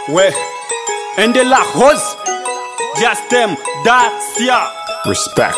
Ouais, un de la rose, diastème, Dacia. Respect.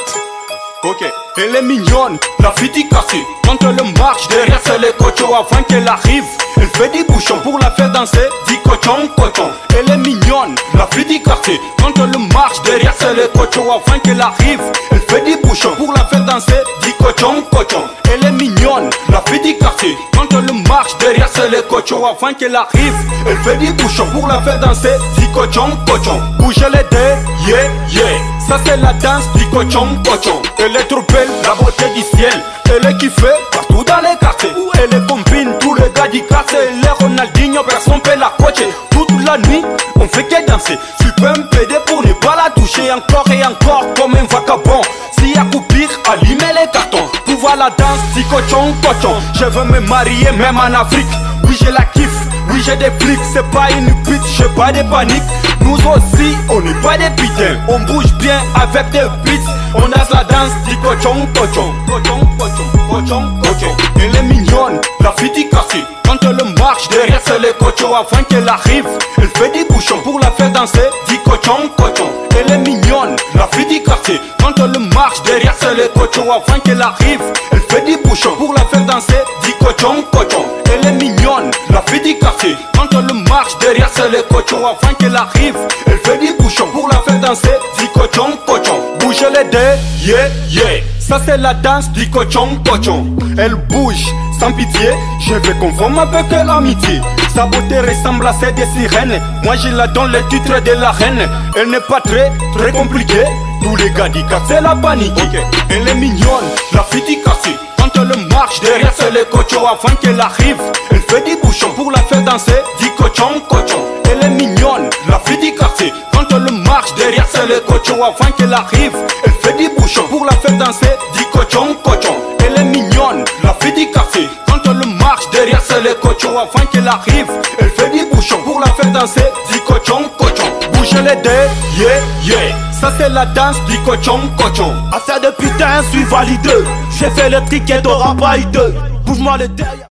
Ok, elle est mignonne, la fille du quartier. Quand elle marche, derrière c'est les cochons avant qu'elle arrive. Elle fait des bouchons pour la faire danser, dit cochon, cochon. Elle est mignonne, la fille du quartier. Quand elle marche, derrière c'est les cochons avant qu'elle arrive. Elle fait des bouchons pour la faire danser, dit cochon, cochon. Elle est mignonne, la fille du quartier. Quand elle marche, derrière c'est les cochons avant qu'elle arrive. Elle fait des bouchons pour la faire danser, dit cochon, cochon. Bougez les dés, yeah, yeah. Ça c'est la danse du cochon, cochon. Elle est trop belle, la beauté du ciel. Elle est kiffée partout dans les quartiers. Elle est combine tous les gars du quartier. Elle est Ronaldinho, personne peut la coacher. Toute la nuit, on fait que danser. Tu peux me péder pour ne pas la toucher. Encore et encore comme un vagabond. Si y'a coupure, allumez les cartons. Pour voir la danse du cochon, cochon. Je veux me marier même en Afrique. Oui je la kiffe, oui j'ai des flics. C'est pas une pute, j'ai pas de panique. Nous aussi, on n'est pas des putains. On bouge bien avec des beats. On danse la danse du cochon, cochon. Cochon, cochon, cochon, cochon. Elle est mignonne, la fille du quartier. Quand elle marche, derrière c'est les cochons avant qu'elle arrive. Elle fait des bouchons pour la faire danser, du cochon, cochon. Elle est mignonne, la fille du quartier. Quand elle marche, derrière c'est les cochons avant qu'elle arrive. Elle fait des bouchons pour la faire danser, du cochon, cochon. Elle est mignonne, la fille du quartier. Quand elle marche, derrière c'est les cochons avant qu'elle arrive. Elle fait des bouchons pour la faire danser, du cochon, cochon. Bougez les dés, yeah, yeah. Ça c'est la danse du cochon, cochon. Elle bouge sans pitié, je vais conforme avec l'amitié. Sa beauté ressemble à celle des sirènes. Moi je la donne le titre de la reine. Elle n'est pas très compliquée. Tous les gars du quartier la panique. Okay. Elle est mignonne, la fille du quartier. Quand elle marche, derrière c'est les cochons avant qu'elle arrive. Elle fait des bouchons pour la faire danser, du cochon, cochon. Elle est mignonne, la fille du quartier. Quand elle marche, derrière c'est les cochons avant qu'elle arrive. Elle fait des bouchons pour la faire danser, du cochon, cochon. Elle est mignonne, la fille du quartier. Quand elle marche, derrière c'est les cochons avant qu'elle arrive. Elle fait des bouchons pour la faire danser, du cochon, cochon. Bougez les dés, yeah, yeah. Ça c'est la danse du cochon, cochon. Affaire de putain, suis validé. J'ai fait le ticket, t'auras pas eu deux. Bouge-moi le derrière.